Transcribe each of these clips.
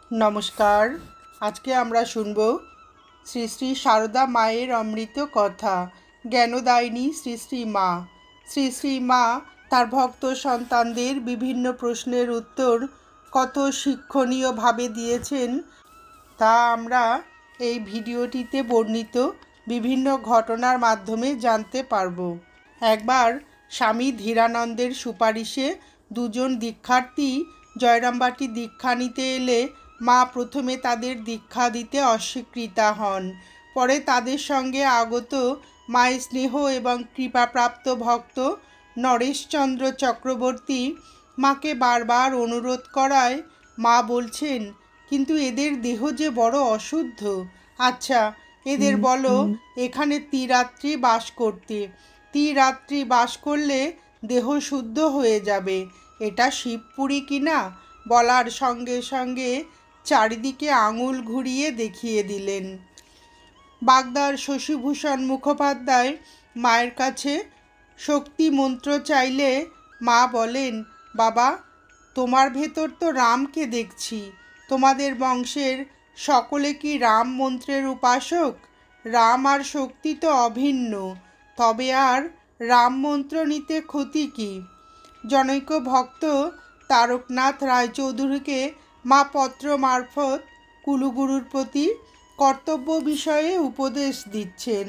নমস্কার। আজকে আমরা শুনব শ্রী শ্রী সারদা মায়ের অমৃত কথা। জ্ঞানদায়িনী শ্রী শ্রী মা। শ্রী শ্রী মা তার ভক্ত সন্তানদের বিভিন্ন প্রশ্নের উত্তর কত শিক্ষণীয়ভাবে দিয়েছেন তা আমরা এই ভিডিওটিতে বর্ণিত বিভিন্ন ঘটনার মাধ্যমে জানতে পারব। একবার স্বামী ধীরানন্দের সুপারিশে দুজন দীক্ষার্থী জয়রামবাটি দীক্ষা নিতে এলে মা প্রথমে তাদের দীক্ষা দিতে অস্বীকৃতা হন। পরে তাদের সঙ্গে আগত মায়ের স্নেহ এবং কৃপাপ্রাপ্ত ভক্ত নরেশচন্দ্র চক্রবর্তী মাকে বারবার অনুরোধ করায় মা বলছেন, কিন্তু এদের দেহ যে বড় অশুদ্ধ। আচ্ছা, এদের বলো এখানে ত্রিরাত্রি বাস করতে। ত্রিরাত্রি বাস করলে দেহ শুদ্ধ হয়ে যাবে। এটা শিবপুরী কিনা? বলার সঙ্গে সঙ্গে চারিদিকে আঙুল ঘুরিয়ে দেখিয়ে দিলেন। বাগদার শশীভূষণ মুখোপাধ্যায় মায়ের কাছে শক্তি মন্ত্র চাইলে মা বলেন, বাবা, তোমার ভেতর তো রামকে দেখছি। তোমাদের বংশের সকলে কি রাম মন্ত্রের উপাসক? রাম আর শক্তি তো অভিন্ন, তবে আর রাম মন্ত্র নিতে ক্ষতি কি? জনৈক ভক্ত তারকনাথ রায়চৌধুরীকে মা পত্র মারফত কুলুগুরুর প্রতি কর্তব্য বিষয়ে উপদেশ দিচ্ছেন।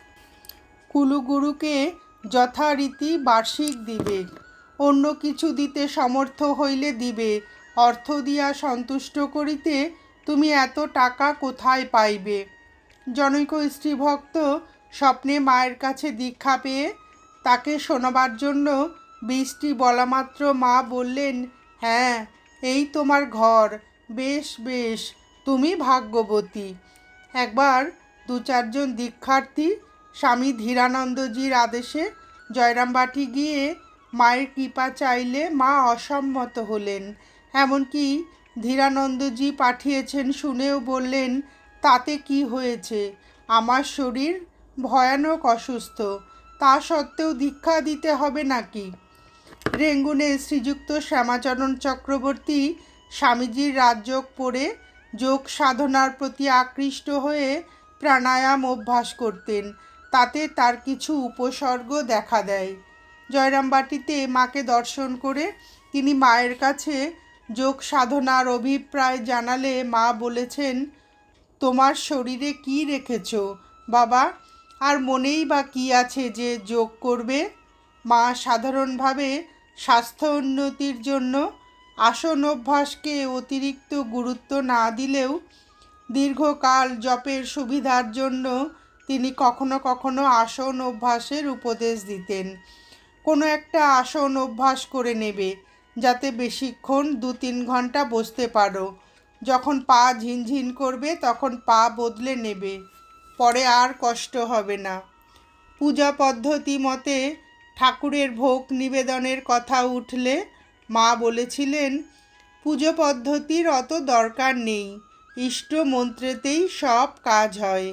কুলুগুরুকে যথারীতি বার্ষিক দিবে, অন্য কিছু দিতে সমর্থ হইলে দিবে। অর্থ দিয়া সন্তুষ্ট করিতে তুমি এত টাকা কোথায় পাইবে? জনৈক স্ত্রীভক্ত স্বপ্নে মায়ের কাছে দীক্ষা পেয়ে তাকে শোনাবার জন্য বৃষ্টি বলা মাত্র মা বললেন, হ্যাঁ, এই তোমার ঘর, বেশ বেশ, তুমি ভাগ্যবতী। একবার দু চারজন দীক্ষার্থী স্বামী ধীরানন্দজির আদেশে জয়রামবাটি গিয়ে মায়ের কৃপা চাইলে মা অসম্মত হলেন। এমনকি ধীরানন্দজি পাঠিয়েছেন শুনেও বললেন, তাতে কি হয়েছে, আমার শরীর ভয়ানক অসুস্থ, তা সত্ত্বেও দীক্ষা দিতে হবে নাকি? রেঙ্গুনে শ্রীযুক্ত শ্যামাচরণ চক্রবর্তী স্বামীজির রাজযোগ পড়ে যোগ সাধনার প্রতি আকৃষ্ট হয়ে প্রাণায়াম অভ্যাস করতেন। তাতে তার কিছু উপসর্গ দেখা দেয়। জয়রামবাটিতে মাকে দর্শন করে তিনি মায়ের কাছে যোগ সাধনার অভিপ্রায় জানালে মা বলেছেন, তোমার শরীরে কি রেখেছ বাবা? আর মনেই বা কি আছে যে যোগ করবে? মা সাধারণভাবে স্বাস্থ্য উন্নতির জন্য আসন অভ্যাসকে অতিরিক্ত গুরুত্ব না দিলেও দীর্ঘকাল জপের সুবিধার জন্য তিনি কখনো কখনো আসন অভ্যাসের উপদেশ দিতেন। কোনো একটা আসন অভ্যাস করে নেবে, যাতে বেশিক্ষণ 2-3 ঘন্টা বসতে পারো। যখন পা ঝিনঝিন করবে তখন পা বদলে নেবে, পরে আর কষ্ট হবে না। পূজা পদ্ধতি মতে ঠাকুরের ভোগ নিবেদনের কথা উঠলে মা বলেছিলেন, পুজো পদ্ধতির অত দরকার নেই, ইষ্ট মন্ত্রেতেই সব কাজ হয়।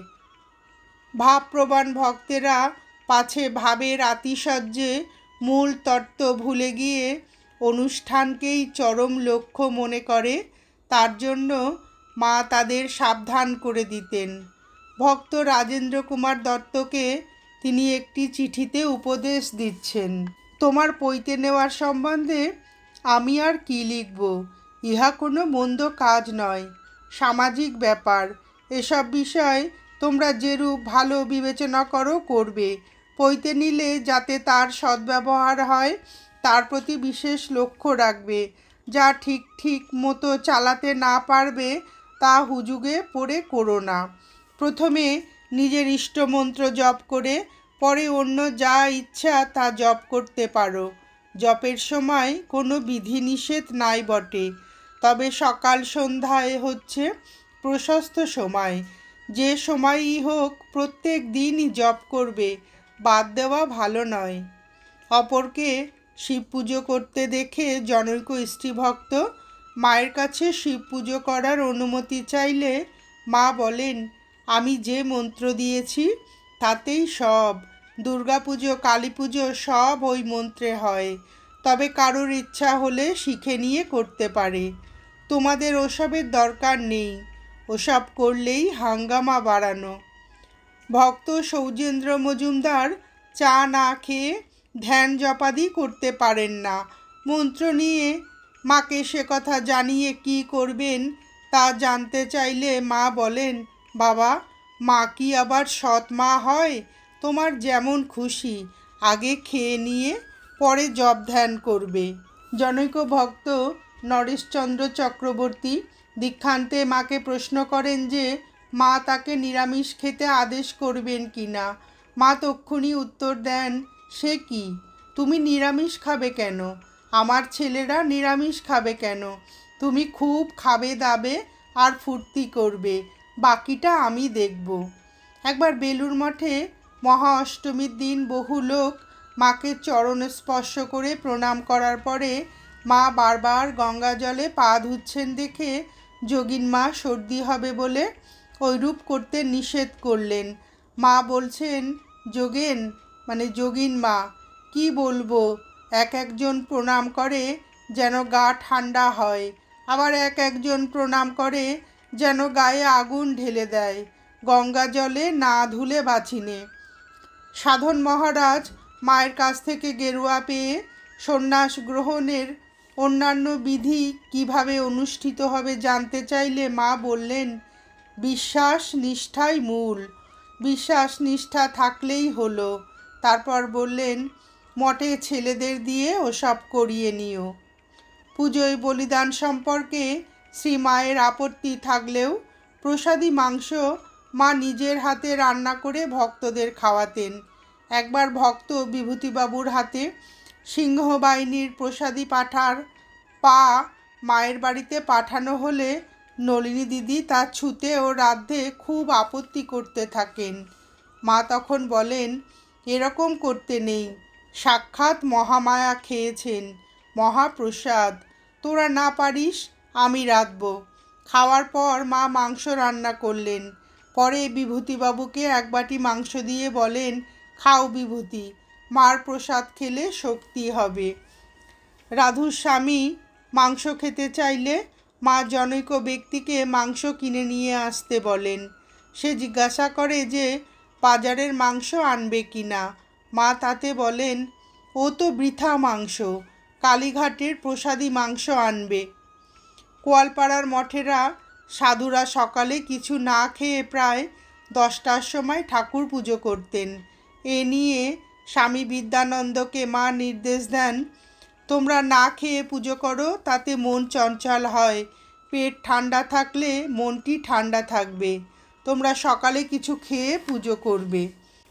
ভাবপ্রবণ ভক্তেরা পাছে ভাবের আতিশয্যে মূল তত্ত্ব ভুলে গিয়ে অনুষ্ঠানকেই চরম লক্ষ্য মনে করে, তার জন্য মা তাদের সাবধান করে দিতেন। ভক্ত রাজেন্দ্র কুমার দত্তকে তিনি একটি চিঠিতে উপদেশ দিচ্ছেন, তোমার পৈতে নেওয়ার সম্বন্ধে আমি আর কি লিখব? ইহা কোনো মন্দ কাজ নয়, সামাজিক ব্যাপার। এসব বিষয় তোমরা যেরূপ ভালো বিবেচনা করো করবে। পৈতে নিলে যাতে তার সদ্ব্যবহার হয় তার প্রতি বিশেষ লক্ষ্য রাখবে। যা ঠিক মতো চালাতে না পারবে তা হুজুগে পড়ে করো না। প্রথমে নিজের ইষ্টমন্ত্র জপ করে পরে অন্য যা ইচ্ছা তা জপ করতে পারো। জপের সময় কোনো বিধিনিষেধ নাই বটে, তবে সকাল সন্ধ্যায় হচ্ছে প্রশস্ত সময়। যে সময়ই হোক প্রত্যেক দিনই জপ করবে, বাদ দেওয়া ভালো নয়। অপরকে শিব পুজো করতে দেখে জনৈক স্ত্রীভক্ত মায়ের কাছে শিব পুজো করার অনুমতি চাইলে মা বলেন, আমি যে মন্ত্র দিয়েছি তাতেই সব, দুর্গা পুজো, কালী পুজো সব ওই মন্ত্রে হয়। তবে কারোর ইচ্ছা হলে শিখে নিয়ে করতে পারে। তোমাদের ওসবের দরকার নেই, ওসব করলেই হাঙ্গামা বাড়ানো। ভক্ত সৌজেন্দ্র মজুমদার চা না খেয়ে ধ্যান জপাদি করতে পারেন না। মন্ত্র নিয়ে মাকে সে কথা জানিয়ে কি করবেন তা জানতে চাইলে মা বলেন, বাবা, মা কি আবার সৎ মা হয়? তোমার যেমন খুশি, আগে খেয়ে নিয়ে পরে জপ ধ্যান করবে। জনৈক ভক্ত নরেশচন্দ্র চক্রবর্তী দীক্ষান্তে মাকে প্রশ্ন করেন যে মা তাকে নিরামিষ খেতে আদেশ করবেন কি না। মা তক্ষুনি উত্তর দেন, সে কি, তুমি নিরামিষ খাবে কেন? আমার ছেলেরা নিরামিষ খাবে কেন? তুমি খুব খাবে দাবে আর ফুর্তি করবে, বাকিটা আমি দেখব। একবার বেলুড় মঠে মহা অষ্টমীর দিন বহু লোক মাকে চরণ স্পর্শ করে প্রণাম করার পরে মা বারবার গঙ্গা জলে পা ধুচ্ছেন দেখে যোগিন মা সর্দি হবে বলে ওইরূপ করতে নিষেধ করলেন। মা বলছেন, যোগেন মানে যোগিন মা, কি বলবো, এক একজন প্রণাম করে যেন গা ঠান্ডা হয়, আবার এক একজন প্রণাম করে যেন গায়ে আগুন ঢেলে দেয়। গঙ্গা জলে না ধুলে বাঁচিনে। সাধন মহারাজ মায়ের কাছ থেকে গেরুয়া পেয়ে সন্ন্যাস গ্রহণের অন্যান্য বিধি কিভাবে অনুষ্ঠিত হবে জানতে চাইলে মা বললেন, বিশ্বাস নিষ্ঠাই মূল, বিশ্বাস নিষ্ঠা থাকলেই হলো। তারপর বললেন, মঠে ছেলেদের দিয়ে ওসব করিয়ে নিও। পুজোয় বলিদান সম্পর্কে শ্রী মায়ের আপত্তি থাকলেও প্রসাদী মাংস মা নিজের হাতে রান্না করে ভক্তদের খাওয়াতেন। একবার ভক্ত বিভূতিবাবুর হাতে সিংহবাহিনীর প্রসাদী পাঁঠার পা মায়ের বাড়িতে পাঠানো হলে নলিনী দিদি তা ছুঁতে ও রাঁধতে খুব আপত্তি করতে থাকেন। মা তখন বলেন, এরকম করতে নেই, সাক্ষাৎ মহামায়া খেয়েছেন, মহাপ্রসাদ, তোরা না পারিস, আমি রাঁধব। খাওয়ার পর মা মাংস রান্না করলেন। পরে বিভূতিবাবুকে এক বাটি মাংস দিয়ে বলেন, খাও বিভূতি, মার প্রসাদ খেলে শক্তি হবে। রাধুর স্বামী মাংস খেতে চাইলে মা জনৈক ব্যক্তিকে মাংস কিনে নিয়ে আসতে বলেন। সে জিজ্ঞাসা করে যে বাজারের মাংস আনবে কি না। মা তাতে বলেন, ও তো বৃথা মাংস, কালীঘাটের প্রসাদী মাংস আনবে। কোয়ালপাড়ার মঠেরা সাধুরা সকালে কিছু না খেয়ে প্রায় 10টার সময় ঠাকুর পুজো করতেন। এ নিয়ে স্বামী বিদ্যানন্দকে মা নির্দেশ দেন, তোমরা না খেয়ে পুজো করো, তাতে মন চঞ্চল হয়, পেট ঠান্ডা থাকলে মনটি ঠান্ডা থাকবে, তোমরা সকালে কিছু খেয়ে পুজো করবে।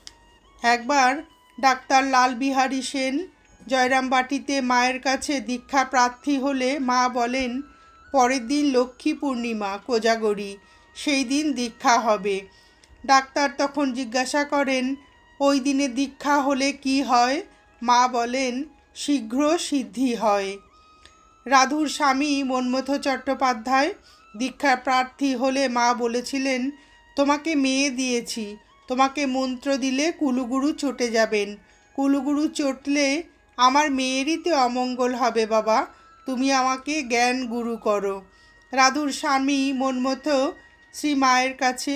একবার ডাক্তার লালবিহারী সেন জয়রামবাটিতে মায়ের কাছে দীক্ষা প্রার্থী হলে মা বলেন, পরের দিন লক্ষ্মী পূর্ণিমা, কোজাগরী, সেই দিন দীক্ষা হবে। ডাক্তার তখন জিজ্ঞাসা করেন, ওই দিনে দীক্ষা হলে কি হয়? মা বলেন, শীঘ্র সিদ্ধি হয়। রাধুর স্বামী মন্মথ চট্টোপাধ্যায় দীক্ষা প্রার্থী হলে মা বলেছিলেন, তোমাকে মেয়ে দিয়েছি, তোমাকে মন্ত্র দিলে কুলুগুরু চটে যাবেন, কুলুগুরু চটলে আমার মেয়েরই তো অমঙ্গল হবে বাবা, তুমি আমাকে জ্ঞান গুরু করো। রাধুর স্বামী মন্মথ শ্রী মায়ের কাছে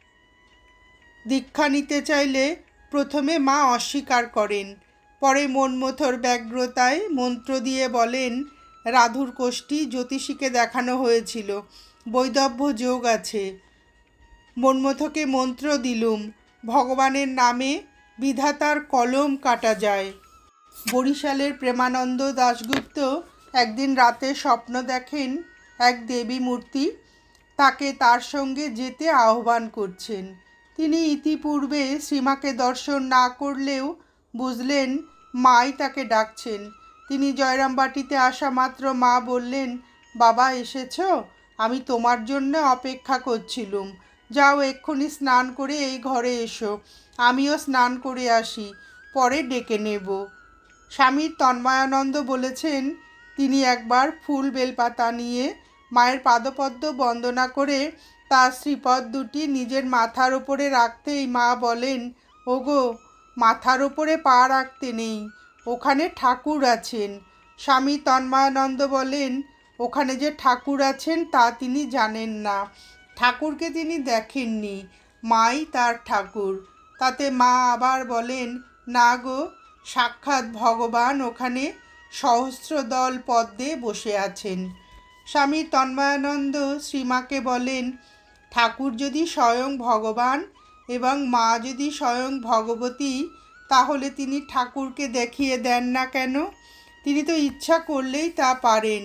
দীক্ষা নিতে চাইলে প্রথমে মা অস্বীকার করেন, পরে মন্মথর ব্যগ্রতায় মন্ত্র দিয়ে বলেন, রাধুর কোষ্ঠী জ্যোতিষীকে দেখানো হয়েছিল, বৈদব্য যোগ আছে। মন্মথকে মন্ত্র দিলুম, ভগবানের নামে বিধাতার কলম কাটা যায়। বরিশালের প্রেমানন্দ দাশগুপ্ত একদিন রাতে স্বপ্ন দেখেন এক দেবী মূর্তি তাকে তার সঙ্গে যেতে আহ্বান করছেন। তিনি ইতিপূর্বে শ্রীমাকে দর্শন না করলেও বুঝলেন মাই তাকে ডাকছেন। তিনি জয়রামবাটিতে আসা মাত্র মা বললেন, বাবা এসেছ, আমি তোমার জন্য অপেক্ষা করছিলুম, যাও এক্ষুনি স্নান করে এই ঘরে এসো, আমিও স্নান করে আসি, পরে ডেকে নেব। স্বামী তন্ময়ানন্দ বলেছেন, তিনি একবার ফুল বেলপাতা নিয়ে মায়ের পাদপদ্ম বন্দনা করে তার শ্রীপদ দুটি নিজের মাথার ওপরে রাখতেই মা বলেন, ওগো, মাথার ওপরে পা রাখতে নেই, ওখানে ঠাকুর আছেন। স্বামী তন্ময়ানন্দ বলেন, ওখানে যে ঠাকুর আছেন তা তিনি জানেন না, ঠাকুরকে তিনি দেখেননি, মাই তার ঠাকুর। তাতে মা আবার বলেন, না গো, সাক্ষাৎ ভগবান ওখানে সহস্রদল পদ্মে বসে আছেন। স্বামী তন্ময়ানন্দ শ্রীমাকে বলেন, ঠাকুর যদি স্বয়ং ভগবান এবং মা যদি স্বয়ং ভগবতী, তাহলে তিনি ঠাকুরকে দেখিয়ে দেন না কেন? তিনি তো ইচ্ছা করলেই তা পারেন।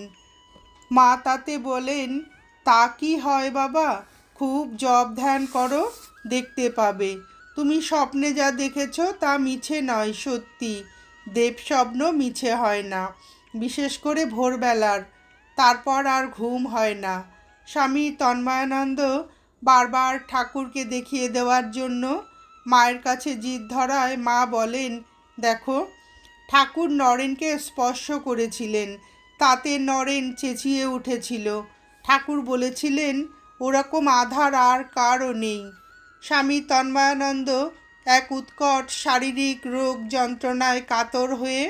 মা তাতে বলেন, তা কি হয় বাবা, খুব জপ ধ্যান করো, দেখতে পাবে। তুমি স্বপ্নে যা দেখেছ তা মিছে নয়, সত্যি। দেবস্বপ্ন মিছে হয় না, বিশেষ করে ভোরবেলার। তারপর আর ঘুম হয় না। স্বামী তন্ময়ানন্দ বারবার ঠাকুরকে দেখিয়ে দেওয়ার জন্য মায়ের কাছে জিদ ধরায় মা বলেন, দেখো, ঠাকুর নরেনকে স্পর্শ করেছিলেন, তাতে নরেন চেঁচিয়ে উঠেছিল। ঠাকুর বলেছিলেন, ওরকম আধার আর কারও নেই। স্বামী তন্ময়ানন্দ এক উৎকট শারীরিক রোগ যন্ত্রণায় কাতর হয়ে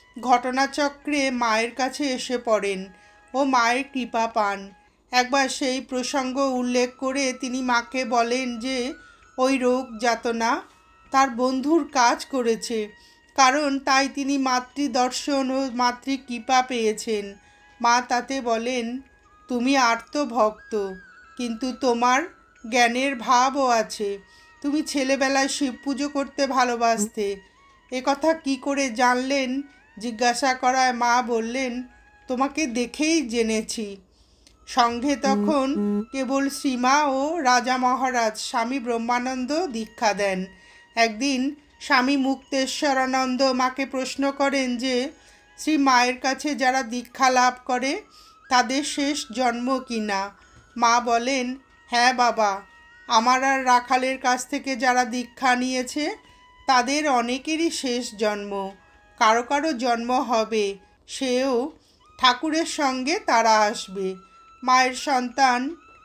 ঘটনাচক্রে মায়ের কাছে এসে পড়েন ও মায়ের কৃপা পান। একবার সেই প্রসঙ্গ উল্লেখ করে তিনি মাকে বলেন যে ওই রোগ যাতনা তার বন্ধুর কাজ করেছে, কারণ তাই তিনি মাতৃদর্শন ও মাতৃকৃপা পেয়েছেন। মা তাতে বলেন, তুমি আর্ত ভক্ত, কিন্তু তোমার জ্ঞানের ভাবও আছে। তুমি ছেলেবেলায় শিব পুজো করতে ভালোবাসতে, কথা কি করে জানলেন জিজ্ঞাসা করায় মা বললেন, তোমাকে দেখেই জেনেছি। সঙ্গে তখন কেবল শ্রীমা ও রাজা মহারাজ স্বামী ব্রহ্মানন্দ দীক্ষা দেন। একদিন স্বামী মুক্তেশ্বরানন্দ মাকে প্রশ্ন করেন যে শ্রী মায়ের কাছে যারা দীক্ষা লাভ করে তাদের শেষ জন্ম কি না? মা বলেন, হ্যাঁ বাবা, আমার আর রাখালের কাছ থেকে যারা দীক্ষা নিয়েছে তাদের অনেকেরই শেষ জন্ম। কারো কারো জন্ম হবে, সেও ঠাকুরের সঙ্গে তারা আসবে। মায়ের সন্তান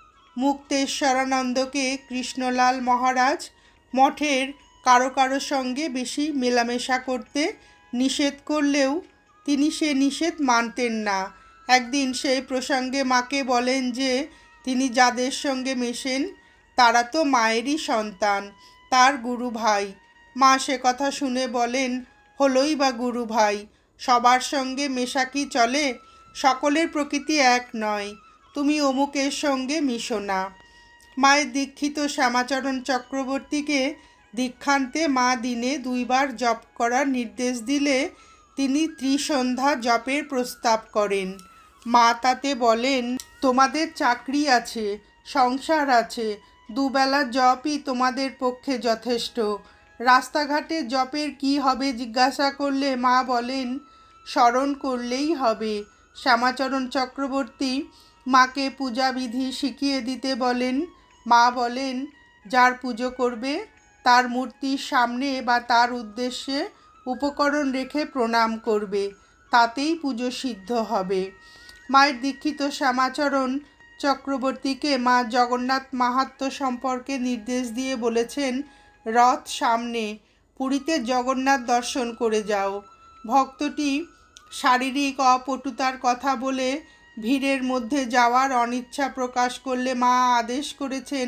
মুক্তেশ্বরানন্দকে কৃষ্ণলাল মহারাজ মঠের কারো কারো সঙ্গে বেশি মেলামেশা করতে নিষেধ করলেও তিনি সে নিষেধ মানতেন না। একদিন সেই প্রসঙ্গে মাকে বলেন যে তিনি যাদের সঙ্গে মেশেন তারা তো মায়েরই সন্তান, তার গুরু ভাই। মা সে কথা শুনে বলেন, হলোই বা গুরু ভাই, সবার সঙ্গে মেশা কি চলে? সকলের প্রকৃতি এক নয়, তুমি অমুকের সঙ্গে মিশো না। মায়ের দীক্ষিত শ্যামাচরণ চক্রবর্তীকে দীক্ষান্তে মা দিনে 2 বার জপ করার নির্দেশ দিলে তিনি ত্রিসন্ধ্যা জপের প্রস্তাব করেন। মা তাতে বলেন, তোমাদের চাকরি আছে, সংসার আছে, 2 বেলা জপই তোমাদের পক্ষে যথেষ্ট। রাস্তাঘাটে জপের কি হবে জিজ্ঞাসা করলে মা বলেন, স্মরণ করলেই হবে। শ্যামাচরণ চক্রবর্তী মাকে পূজাবিধি শিখিয়ে দিতে বলেন। মা বলেন, যার পুজো করবে তার মূর্তির সামনে বা তার উদ্দেশ্যে উপকরণ রেখে প্রণাম করবে, তাতেই পুজো সিদ্ধ হবে। মায়ের দীক্ষিত শ্যামাচরণ চক্রবর্তীকে মা জগন্নাথ মাহাত্ম্য সম্পর্কে নির্দেশ দিয়ে বলেছেন, রথ সামনে, পুরীতে জগন্নাথ দর্শন করে যাও। ভক্তটি শারীরিক অপটুতার কথা বলে ভিড়ের মধ্যে যাওয়ার অনিচ্ছা প্রকাশ করলে মা আদেশ করেছেন,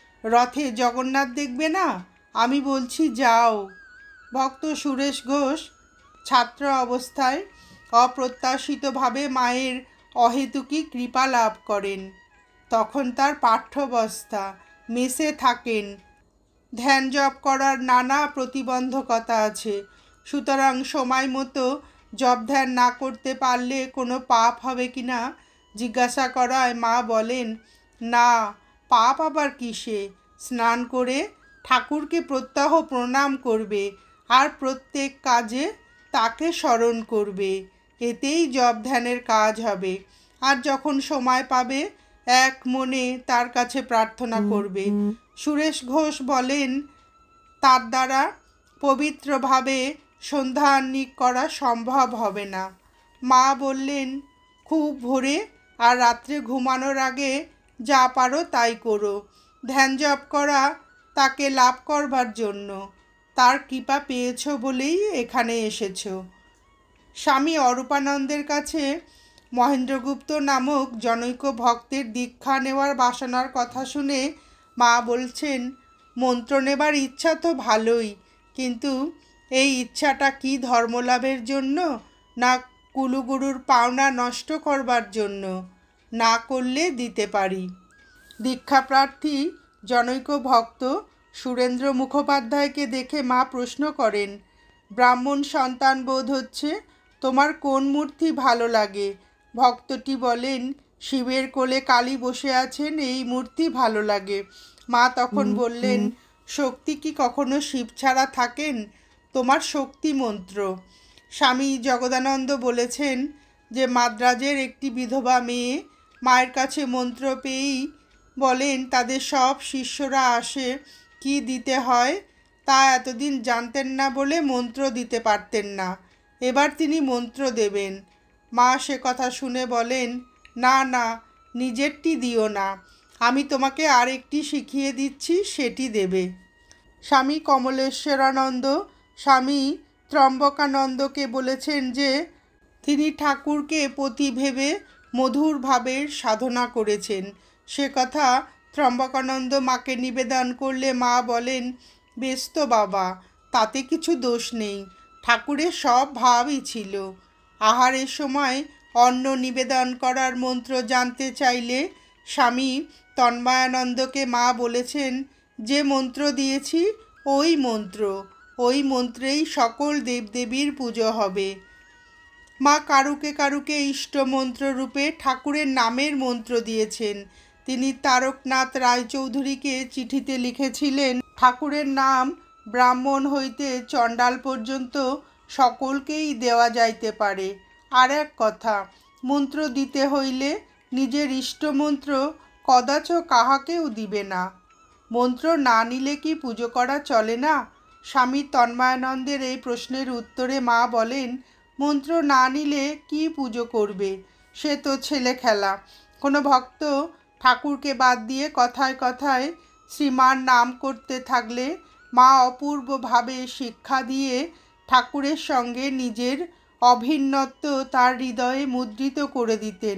রথে জগন্নাথ দেখবে না? আমি বলছি যাও। ভক্ত সুরেশ ঘোষ ছাত্র অবস্থায় অপ্রত্যাশিতভাবে মায়ের অহেতুকী কৃপা লাভ করেন। তখন তার পাঠ্যাবস্থা, মেসে থাকেন, ধ্যান জপ করার নানা প্রতিবন্ধকতা আছে। সুতরাং সময় মতো জপ ধ্যান না করতে পারলে কোনো পাপ হবে কি না জিজ্ঞাসা করায় মা বলেন, না, পাপ আবার কিসে? স্নান করে ঠাকুরকে প্রত্যহ প্রণাম করবে আর প্রত্যেক কাজে তাকে স্মরণ করবে, এতেই জপ ধ্যানের কাজ হবে। আর যখন সময় পাবে এক মনে তার কাছে প্রার্থনা করবে। সুরেশ ঘোষ বলেন, তার দ্বারা পবিত্রভাবে সন্ধ্যা আহ্নিক করা সম্ভব হবে না। মা বললেন, খুব ভোরে আর রাত্রে ঘুমানোর আগে যা পারো তাই করো। ধ্যান জপ করা তাকে লাভ করবার জন্য, তার কৃপা পেয়েছ বলেই এখানে এসেছ। স্বামী অরূপানন্দের কাছে মহেন্দ্রগুপ্ত নামক জনৈক ভক্তের দীক্ষা নেওয়ার বাসনার কথা শুনে মা বলছেন, মন্ত্র নেবার ইচ্ছা তো ভালোই, কিন্তু এই ইচ্ছাটা কি ধর্মলাভের জন্য না কুলুগুরুর পাওনা নষ্ট করবার জন্য? না করলে দিতে পারি। দীক্ষাপ্রার্থী জনৈক ভক্ত সুরেন্দ্র মুখোপাধ্যায়কে দেখে মা প্রশ্ন করেন, ব্রাহ্মণ সন্তান বোধ হচ্ছে, তোমার কোন মূর্তি ভালো লাগে? ভক্তটি বলেন, শিবের কোলে কালী বসে আছেন এই মূর্তি ভালো লাগে। মা তখন বললেন, শক্তি কি কখনো শিব ছাড়া থাকেন? তোমার শক্তি মন্ত্র। স্বামী জগদানন্দ বলেছেন যে মাদ্রাজের একটি বিধবা মেয়ে মায়ের কাছে মন্ত্র পেয়েই বলেন তাদের সব শিষ্যরা আসে, কি দিতে হয় তা এতদিন জানতেন না বলে মন্ত্র দিতে পারতেন না, এবার তিনি মন্ত্র দেবেন। মা সে কথা শুনে বলেন, না না, নিজেরটি দিও না, আমি তোমাকে আরেকটি শিখিয়ে দিচ্ছি, সেটি দেবে। স্বামী কমলেশ্বরানন্দ স্বামী ত্রম্বকানন্দকে বলেছেন যে তিনি ঠাকুরকে পতি ভেবে মধুর ভাবের সাধনা করেছেন। সে কথা ত্রম্বকানন্দ মাকে নিবেদন করলে মা বলেন, বেশ তো বাবা, তাতে কিছু দোষ নেই, ঠাকুরের সব ভাবই ছিল। আহারের সময় অন্ন নিবেদন করার মন্ত্র জানতে চাইলে স্বামী তন্ময়ানন্দকে মা বলেছেন, যে মন্ত্র দিয়েছি ওই মন্ত্রেই সকল দেবদেবীর পুজো হবে। মা কারুকে কারুকে ইষ্টমন্ত্র রূপে ঠাকুরের নামের মন্ত্র দিয়েছেন। তিনি তারকনাথ রায়চৌধুরীকে চিঠিতে লিখেছিলেন, ঠাকুরের নাম ব্রাহ্মণ হইতে চণ্ডাল পর্যন্ত সকলকেই দেওয়া যাইতে পারে। আর এক কথা, মন্ত্র দিতে হইলে নিজের ইষ্টমন্ত্র কদাচ কাহাকেও দিবে না। মন্ত্র না নিলে কি পুজো করা চলে না? স্বামী তন্ময়ানন্দের এই প্রশ্নের উত্তরে মা বলেন, মন্ত্র না নিলে কি পুজো করবে? সে তো ছেলে খেলা। কোনো ভক্ত ঠাকুরকে বাদ দিয়ে কথায় কথায় শ্রীমার নাম করতে থাকলে মা অপূর্বভাবে শিক্ষা দিয়ে ঠাকুরের সঙ্গে নিজের অভিন্নত্ব তার হৃদয়ে মুদ্রিত করে দিতেন।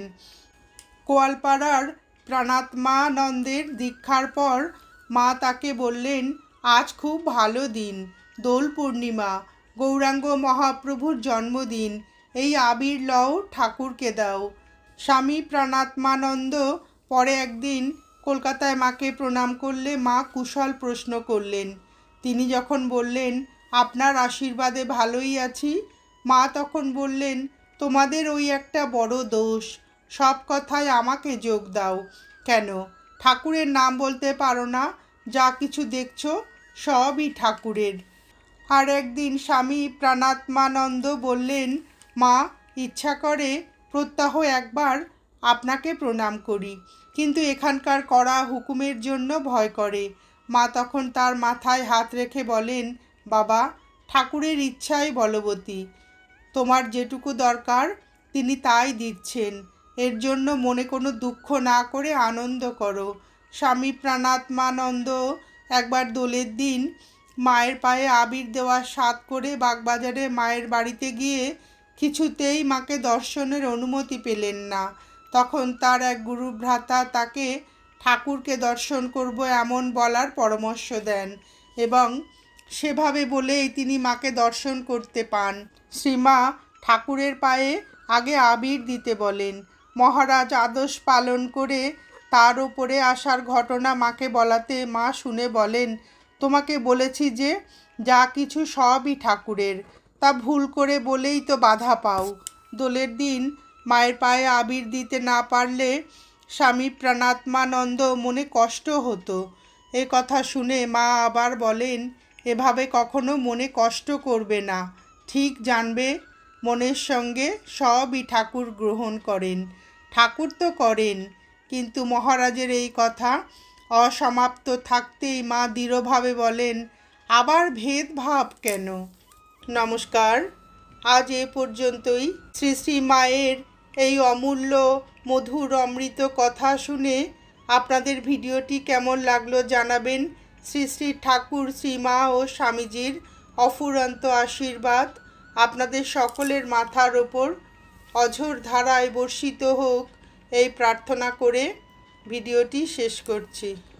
কোয়ালপাড়ার প্রাণাত্মানন্দের দীক্ষার পর মা তাকে বললেন, আজ খুব ভালো দিন, দোল পূর্ণিমা, গৌরাঙ্গ মহাপ্রভুর জন্মদিন, এই আবির লও, ঠাকুরকে দাও। স্বামী প্রাণাত্মানন্দ পরে একদিন কলকাতায় মাকে প্রণাম করলে মা কুশল প্রশ্ন করলেন। তিনি যখন বললেন, আপনার আশীর্বাদে ভালোই আছি, মা তখন বললেন, তোমাদের ওই একটা বড় দোষ, সব কথায় আমাকে যোগ দাও। কেন, ঠাকুরের নাম বলতে পারো না? যা কিছু দেখছো সবই ঠাকুরের। আর একদিন স্বামী প্রাণাত্মানন্দ বললেন, মা, ইচ্ছা করে প্রত্যহ একবার আপনাকে প্রণাম করি, কিন্তু এখানকার কড়া হুকুমের জন্য ভয় করে। মা তখন তার মাথায় হাত রেখে বলেন, বাবা, ঠাকুরের ইচ্ছাই বলবতী, তোমার যেটুকু দরকার তিনি তাই দিচ্ছেন, এর জন্য মনে কোনো দুঃখ না করে আনন্দ করো। স্বামী প্রাণাত্মানন্দ একবার দোলের দিন মায়ের পায়ে আবির দেওয়ার স্বাদ করে বাগবাজারে মায়ের বাড়িতে গিয়ে কিছুতেই মাকে দর্শনের অনুমতি পেলেন না। তখন তার এক গুরুভ্রাতা তাকে ঠাকুরকে দর্শন করব এমন বলার পরামর্শ দেন এবং সেভাবে বলেই তিনি মাকে দর্শন করতে পান। শ্রীমা ঠাকুরের পায়ে আগে আবির দিতে বলেন। মহারাজ আদেশ পালন করে তার ওপরে আসার ঘটনা মাকে বলাতে মা শুনে বলেন, তোমাকে বলেছি যে যা কিছু সবই ঠাকুরের, তা ভুল করে বলেই তো বাধা পাও। দোলের দিন মায়ের পায়ে আবির দিতে না পারলে স্বামী প্রাণাত্মানন্দ মনে কষ্ট হতো। এ কথা শুনে মা আবার বলেন, এভাবে কখনো মনে কষ্ট করবে না, ঠিক জানবে মনের সঙ্গে সবই ঠাকুর গ্রহণ করেন। ঠাকুর তো করেন, কিন্তু মহারাজের এই কথা অসমাপ্ত থাকতেই মা দৃঢ়ভাবে বলেন, আবার ভেদভাব কেন? নমস্কার, আজ এ পর্যন্তই। শ্রী শ্রী মায়ের এই অমূল্য মধুর অমৃত কথা শুনে আপনাদের ভিডিওটি কেমন লাগলো জানাবেন। শ্রী শ্রী ঠাকুর, শ্রীমা ও স্বামীজির অফুরন্ত আশীর্বাদ আপনাদের সকলের মাথার ওপর অঝোর ধারায় বর্ষিত হোক এই প্রার্থনা করে ভিডিওটি শেষ করছি।